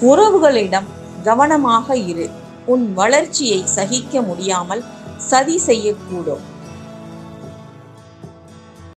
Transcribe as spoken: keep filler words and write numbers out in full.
உறவுகளிடம் கவனமாக இரு. உன் வளர்ச்சியை சகிக்க முடியாமல் சதி செய்யக்கூடும்.